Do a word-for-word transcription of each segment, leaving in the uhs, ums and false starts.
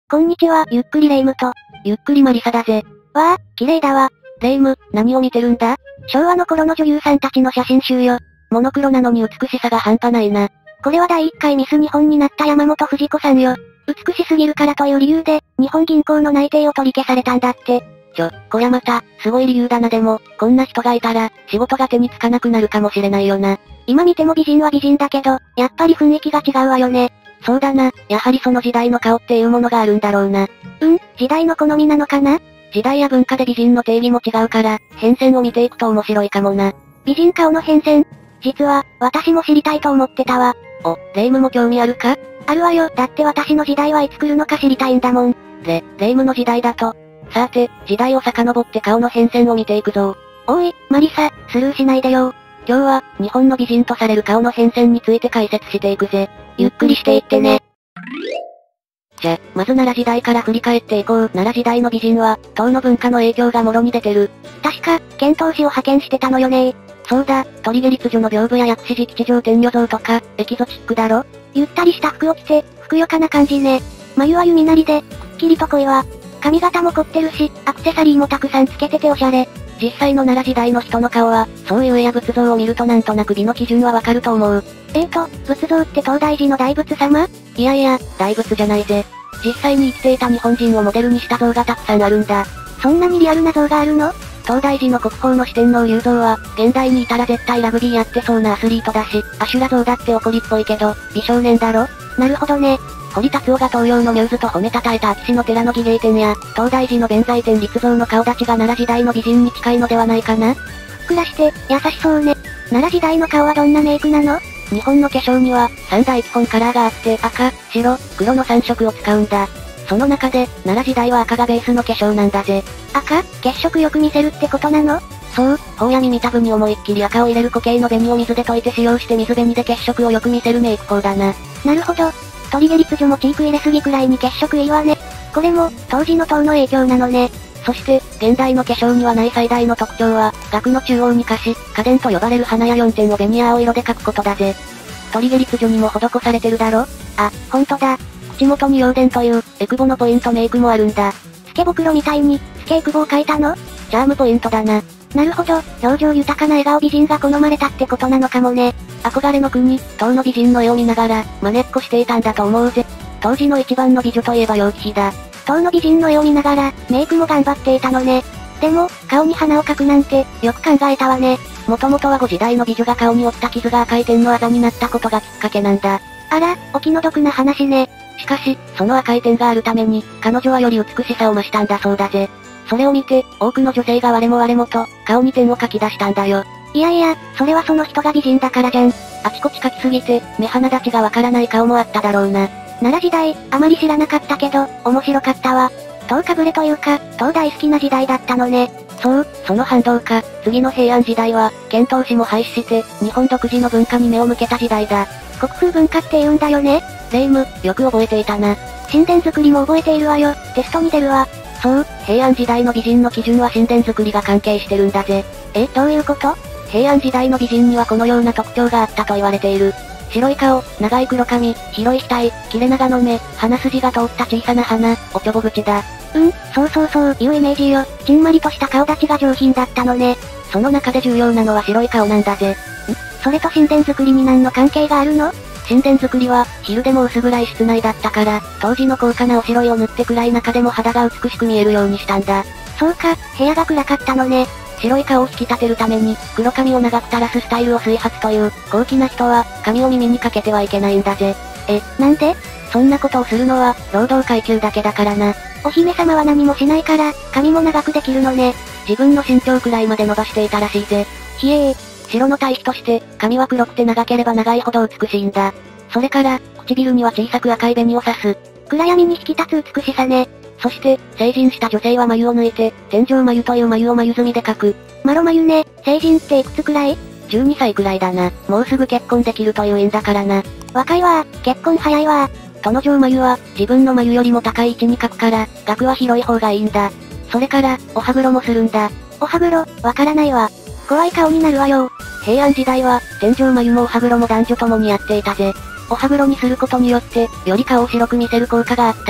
こんにちは、ゆっくりレ夢ムと、 ゆっくりマリサだぜ。 わあ、綺麗だわ。 レ夢ム、何を見てるんだ？ 昭和の頃の女優さんたちの写真集よ。 モノクロなのに美しさが半端ないな。 これはだいいっかいミス日本になった山本藤子さんよ。美しすぎるからという理由で、日本銀行の内定を取り消されたんだって。 ちょ、こりゃまた、すごい理由だな。でも、こんな人がいたら、仕事が手につかなくなるかもしれないよな。 今見ても美人は美人だけど、やっぱり雰囲気が違うわよね。 そうだな、やはりその時代の顔っていうものがあるんだろうな。 うん、時代の好みなのかな？ 時代や文化で美人の定義も違うから、変遷を見ていくと面白いかもな。 美人顔の変遷？実は、私も知りたいと思ってたわ。 お、レ夢ムも興味あるか？ あるわよ。だって私の時代はいつ来るのか知りたいんだもん。 レ、レ夢ムの時代だと。さて、時代を遡って顔の変遷を見ていくぞ。 おい、マリサ、スルーしないでよ。 今日は、日本の美人とされる顔の変遷について解説していくぜ。 ゆっくりしていってね。 じゃ、まず奈良時代から振り返っていこう。奈良時代の美人は、唐の文化の影響がもろに出てる。 確か、遣唐使を派遣してたのよね。 そうだ、鳥毛律女の屏風や薬師寺吉祥天女像とか、エキゾチックだろ？ ゆったりした服を着て、ふくよかな感じね。眉は弓なりで、くっきりと濃いわ。髪型も凝ってるし、アクセサリーもたくさんつけてておしゃれ。 実際の奈良時代の人の顔は、そういう絵や仏像を見るとなんとなく美の基準はわかると思う。 えーと、仏像って東大寺の大仏様？ いやいや、大仏じゃないぜ。実際に生きていた日本人をモデルにした像がたくさんあるんだ。 そんなにリアルな像があるの？ 東大寺の国宝の四天王立像は、現代にいたら絶対ラグビーやってそうなアスリートだし、アシュラ像だって怒りっぽいけど、美少年だろ？ なるほどね。 堀達夫が東洋のミューズと褒めたたえた秋篠寺の儀礼天や、東大寺の弁財天立像の顔立ちが奈良時代の美人に近いのではないかな？ ふっくらして、優しそうね。奈良時代の顔はどんなメイクなの？ 日本の化粧には、三大基本カラーがあって、赤、白、黒の三色を使うんだ。その中で、奈良時代は赤がベースの化粧なんだぜ。 赤？血色よく見せるってことなの？ そう、頬や耳たぶに思いっきり赤を入れる固形の紅を水で溶いて使用して水紅で血色をよく見せるメイク法だな。 なるほど。鳥毛律女もチーク入れすぎくらいに血色いいわね。これも、当時の唐の影響なのね。 そして、現代の化粧にはない最大の特徴は、額の中央に歌詞、花伝と呼ばれる花やよんてんを紅や青色で描くことだぜ。鳥毛律女にも施されてるだろ？ あ、ほんとだ。 口元に陽電という、エクボのポイントメイクもあるんだ。 スケ袋みたいに、スケエクボを描いたの？ チャームポイントだな。 なるほど、表情豊かな笑顔美人が好まれたってことなのかもね。 憧れの国、唐の美人の絵を見ながら、真似っこしていたんだと思うぜ。当時の一番の美女といえば楊貴妃だ。 唐の美人の絵を見ながら、メイクも頑張っていたのね。でも、顔に花を描くなんて、よく考えたわね。 もともとはご時代の美女が顔に負った傷が赤い点のあざになったことがきっかけなんだ。 あら、お気の毒な話ね。 しかし、その赤い点があるために、彼女はより美しさを増したんだそうだぜ。それを見て、多くの女性が我も我もと、顔に点を描き出したんだよ。 いやいや、それはその人が美人だからじゃん。 あちこち描きすぎて、目鼻立ちがわからない顔もあっただろうな。 奈良時代、あまり知らなかったけど、面白かったわ。唐かぶれというか、唐大好きな時代だったのね。 そう、その反動か、次の平安時代は、遣唐使も廃止して、日本独自の文化に目を向けた時代だ。 国風文化って言うんだよね。 レ夢ム、よく覚えていたな。 神殿作りも覚えているわよ。テストに出るわ。 そう、平安時代の美人の基準は神殿作りが関係してるんだぜ。 え、どういうこと？ 平安時代の美人にはこのような特徴があったと言われている。白い顔、長い黒髪、広い額、切れ長の目、鼻筋が通った小さな鼻、おちょぼ口だ。 うん、そうそうそう、いうイメージよ。ちんまりとした顔立ちが上品だったのね。 その中で重要なのは白い顔なんだぜ。ん？ それと神殿作りに何の関係があるの？ 神殿作りは、昼でも薄暗い室内だったから、当時の高価なお白いを塗って暗い中でも肌が美しく見えるようにしたんだ。 そうか、部屋が暗かったのね。 白い顔を引き立てるために、黒髪を長く垂らすスタイルを推発という、高貴な人は、髪を耳にかけてはいけないんだぜ。 え、なんで？ そんなことをするのは、労働階級だけだからな。 お姫様は何もしないから、髪も長くできるのね。 自分の身長くらいまで伸ばしていたらしいぜ。 ひえー。 白の対比として、髪は黒くて長ければ長いほど美しいんだ。それから、唇には小さく赤い紅を刺す。 暗闇に引き立つ美しさね。 そして、成人した女性は眉を抜いて、天井眉という眉を眉墨で描く。 マロ眉ね。成人っていくつくらい？ じゅうにさいくらいだな。もうすぐ結婚できるという意味だからな。 若いわー、結婚早いわー。 殿上眉は、自分の眉よりも高い位置に描くから、額は広い方がいいんだ。それから、お歯黒もするんだ。 お歯黒、わからないわ。怖い顔になるわよ。 平安時代は、天井眉もお歯黒も男女ともにやっていたぜ。お歯黒にすることによって、より顔を白く見せる効果があった。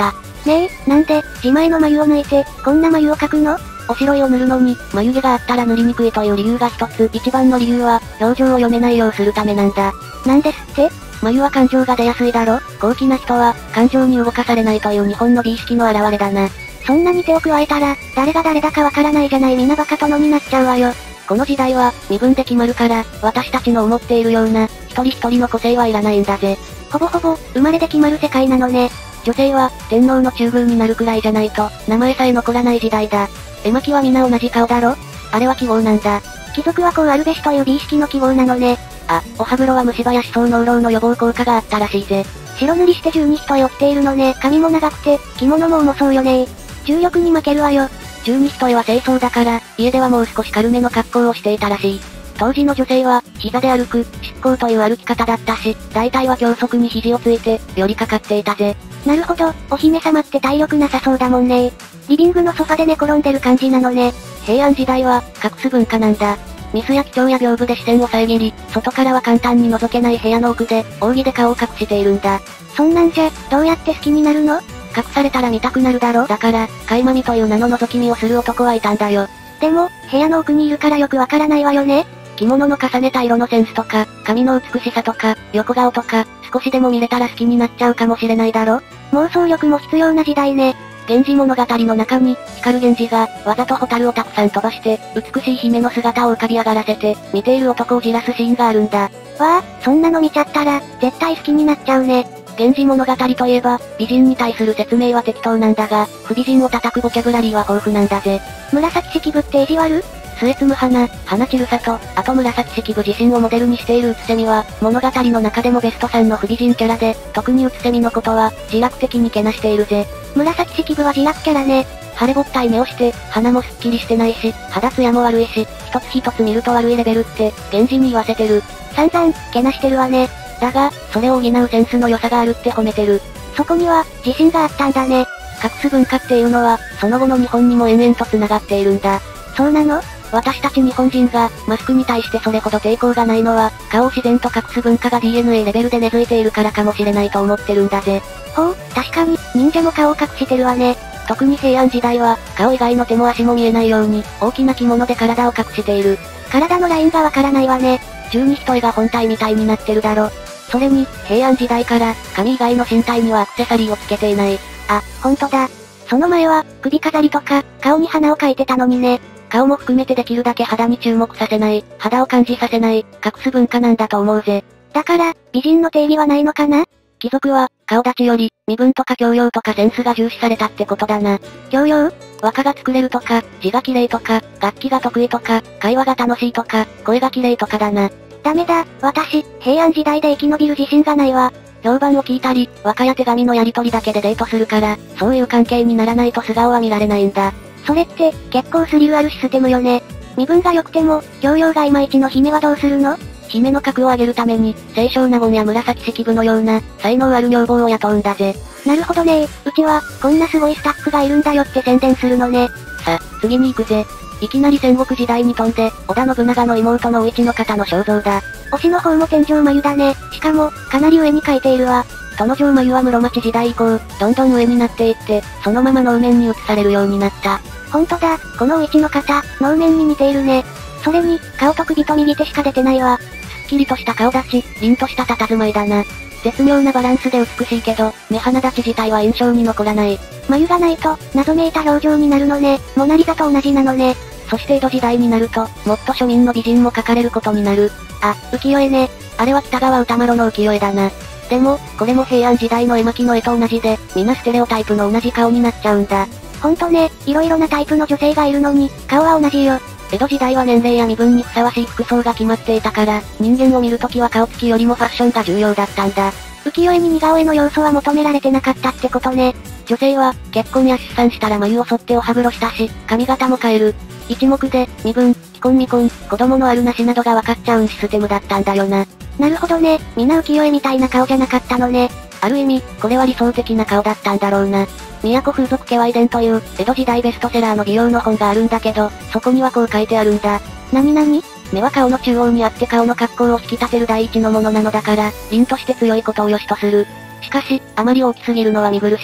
ねえ、なんで、自前の眉を抜いて、こんな眉を描くの？ おしろいを塗るのに、眉毛があったら塗りにくいという理由が一つ。一番の理由は、表情を読めないようするためなんだ。 なんですって？ 眉は感情が出やすいだろ？高貴な人は、感情に動かされないという日本の美意識の表れだな。 そんなに手を加えたら、誰が誰だかわからないじゃない。皆バカ殿になっちゃうわよ。 この時代は、身分で決まるから、私たちの思っているような、一人一人の個性はいらないんだぜ。 ほぼほぼ、生まれで決まる世界なのね。 女性は、天皇の中宮になるくらいじゃないと、名前さえ残らない時代だ。絵巻は皆同じ顔だろ？あれは記号なんだ。 貴族はこうあるべしという美意識の記号なのね。 あ、お歯黒は虫歯や歯槽膿漏の予防効果があったらしいぜ。 白塗りして十二人を着ているのね。髪も長くて、着物も重そうよね。重力に負けるわよ。 十二人は清掃だから、家ではもう少し軽めの格好をしていたらしい。当時の女性は、膝で歩く、執行という歩き方だったし、大体は胸側に肘をついて、寄りかかっていたぜ。 なるほど、お姫様って体力なさそうだもんね。リビングのソファで寝転んでる感じなのね。 平安時代は、隠す文化なんだ。ミスや貴重や屏風で視線を遮り、外からは簡単に覗けない部屋の奥で、扇で顔を隠しているんだ。 そんなんじゃ、どうやって好きになるの？ 隠されたら見たくなるだろ？だから、垣間見という名の覗き見をする男はいたんだよ。 でも、部屋の奥にいるからよくわからないわよね。 着物の重ねた色のセンスとか、髪の美しさとか、横顔とか、少しでも見れたら好きになっちゃうかもしれないだろ？ 妄想力も必要な時代ね。 源氏物語の中に、光源氏が、わざと蛍をたくさん飛ばして、美しい姫の姿を浮かび上がらせて、見ている男をじらすシーンがあるんだ。 わあ、そんなの見ちゃったら、絶対好きになっちゃうね。 源氏物語といえば、美人に対する説明は適当なんだが、不美人を叩くボキャブラリーは豊富なんだぜ。 紫式部って意地悪？ 末摘む花、花散る里、あと紫式部自身をモデルにしているうつせみは、物語の中でもベストさんの不美人キャラで、特にうつせみのことは、自虐的にけなしているぜ。 紫式部は自虐キャラね。 腫れぼったい目をして、鼻もすっきりしてないし、肌ツヤも悪いし、一つ一つ見ると悪いレベルって、源氏に言わせてる。 散々、けなしてるわね。 だが、それを補うセンスの良さがあるって褒めてる。 そこには、自信があったんだね。 隠す文化っていうのは、その後の日本にも延々と繋がっているんだ。 そうなの？ 私たち日本人が、マスクに対してそれほど抵抗がないのは、顔を自然と隠す文化が ディーエヌエー レベルで根付いているからかもしれないと思ってるんだぜ。 ほう、確かに、忍者も顔を隠してるわね。 特に平安時代は、顔以外の手も足も見えないように、大きな着物で体を隠している。 体のラインがわからないわね。 十二人が本体みたいになってるだろ。それに、平安時代から、髪以外の身体にはアクセサリーをつけていない。 あ、ほんとだ。その前は、首飾りとか、顔に花を描いてたのにね。 顔も含めてできるだけ肌に注目させない、肌を感じさせない、隠す文化なんだと思うぜ。 だから、美人の定義はないのかな？ 貴族は、顔立ちより、身分とか教養とかセンスが重視されたってことだな。 教養？ 和歌が作れるとか、字が綺麗とか、楽器が得意とか、会話が楽しいとか、声が綺麗とかだな。 ダメだ、私、平安時代で生き延びる自信がないわ。 評判を聞いたり、和歌や手紙のやり取りだけでデートするから、そういう関係にならないと素顔は見られないんだ。 それって、結構スリルあるシステムよね。身分が良くても、教養がいまいちの姫はどうするの？ 姫の格を上げるために、清少納言や紫式部のような、才能ある女房を雇うんだぜ。 なるほどね。うちは、こんなすごいスタッフがいるんだよって宣伝するのね。 さ、次に行くぜ。いきなり戦国時代に飛んで、織田信長の妹のお市の方の肖像だ。 推しの方も天井眉だね。しかも、かなり上に描いているわ。 殿城眉は室町時代以降、どんどん上になっていって、そのまま能面に移されるようになった。 ほんとだ、このお市の方、能面に似ているね。それに、顔と首と右手しか出てないわ。 すっきりとした顔立ち、凛とした佇まいだな。絶妙なバランスで美しいけど、目鼻立ち自体は印象に残らない。 眉がないと、謎めいた表情になるのね。モナリザと同じなのね。 そして江戸時代になると、もっと庶民の美人も描かれることになる。 あ、浮世絵ね。 あれは北川歌麿の浮世絵だな。でも、これも平安時代の絵巻の絵と同じで、皆ステレオタイプの同じ顔になっちゃうんだ。 ほんとね、いろいろなタイプの女性がいるのに、顔は同じよ。 江戸時代は年齢や身分にふさわしい服装が決まっていたから、人間を見るときは顔つきよりもファッションが重要だったんだ。 浮世絵に似顔絵の要素は求められてなかったってことね。 女性は、結婚や出産したら眉を剃ってお歯黒したし、髪型も変える。一目で、身分、既婚未婚、子供のあるなしなどが分かっちゃうんシステムだったんだよな。 なるほどね、みんな浮世絵みたいな顔じゃなかったのね。 ある意味、これは理想的な顔だったんだろうな。都風俗家は遺伝という、江戸時代ベストセラーの美容の本があるんだけど、そこにはこう書いてあるんだ。 なになに？ 目は顔の中央にあって顔の格好を引き立てる第一のものなのだから、凛として強いことを良しとする。しかし、あまり大きすぎるのは見苦しい。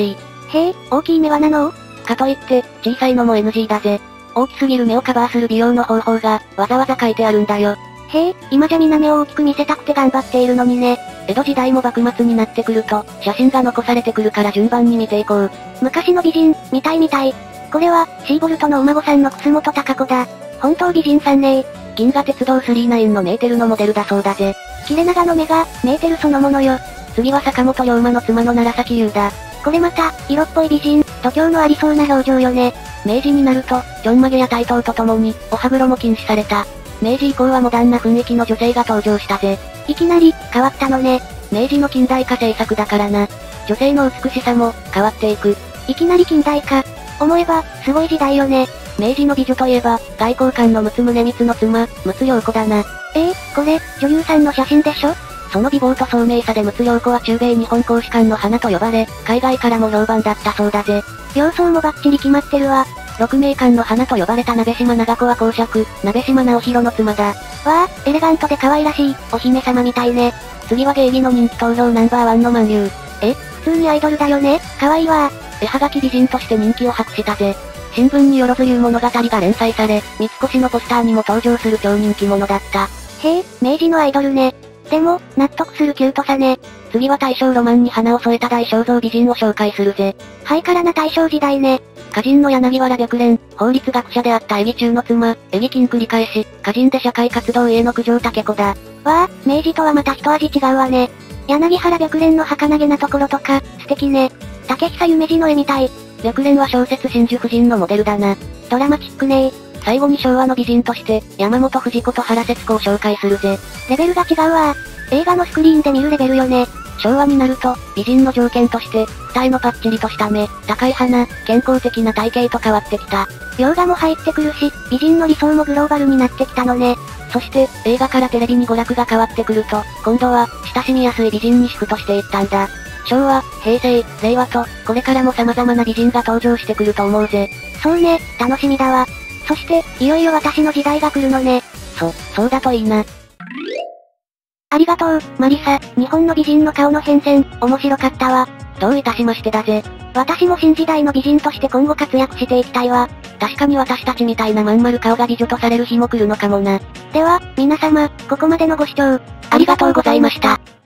へえ、大きい目はなの？ かといって、小さいのも エヌジー だぜ。大きすぎる目をカバーする美容の方法が、わざわざ書いてあるんだよ。 へえ、今じゃみんな目を大きく見せたくて頑張っているのにね。 江戸時代も幕末になってくると、写真が残されてくるから順番に見ていこう。 昔の美人、見たい見たい。これは、シーボルトのお孫さんの楠本孝子だ。本当美人さんね。 銀河鉄道さんじゅうきゅうのメーテルのモデルだそうだぜ。 切れ長の目が、メーテルそのものよ。 次は坂本龍馬の妻の楢崎優だ。 これまた、色っぽい美人、度胸のありそうな表情よね。 明治になると、ちょんまげや台頭とともに、お歯黒も禁止された。明治以降はモダンな雰囲気の女性が登場したぜ。 いきなり、変わったのね。 明治の近代化政策だからな。女性の美しさも、変わっていく。 いきなり近代化。思えば、すごい時代よね。 明治の美女といえば、外交官の陸奥宗光の妻、陸奥陽子だな。 えー、これ、女優さんの写真でしょ？ その美貌と聡明さで陸奥陽子は中米日本公使館の花と呼ばれ、海外からも評判だったそうだぜ。 様相もバッチリ決まってるわ。 鹿鳴館の花と呼ばれた鍋島長子は公爵、鍋島直弘の妻だ。 わあ、エレガントで可愛らしい、お姫様みたいね。 次は芸妓の人気投票ナンバーワンの満流。 え、普通にアイドルだよね、可愛いわ。 絵はがき美人として人気を博したぜ。新聞によろず流物語が連載され、三越のポスターにも登場する超人気者だった。 へえ、明治のアイドルね。でも、納得するキュートさね。 次は大正ロマンに花を添えた大正像美人を紹介するぜ。 ハイカラな大正時代ね。 歌人の柳原白蓮、法律学者であった江木中の妻、江木金繰り返し、歌人で社会活動家の九条武子だ。 わあ、明治とはまた一味違うわね。柳原白蓮の儚げなところとか、素敵ね。竹久夢二の絵みたい。 白蓮は小説真珠夫人のモデルだな。 ドラマチックね。 最後に昭和の美人として、山本藤子と原節子を紹介するぜ。 レベルが違うわ。映画のスクリーンで見るレベルよね。 昭和になると、美人の条件として、二重のパッチリとした目、高い鼻、健康的な体型と変わってきた。 洋画も入ってくるし、美人の理想もグローバルになってきたのね。 そして、映画からテレビに娯楽が変わってくると、今度は、親しみやすい美人にシフトしていったんだ。昭和、平成、令和と、これからも様々な美人が登場してくると思うぜ。 そうね、楽しみだわ。そして、いよいよ私の時代が来るのね。 そ、そうだといいな。 ありがとう、マリサ。日本の美人の顔の変遷、面白かったわ。 どういたしましてだぜ。 私も新時代の美人として今後活躍していきたいわ。 確かに私たちみたいなまん丸顔が美女とされる日も来るのかもな。 では、皆様、ここまでのご視聴、 ありがとうございました。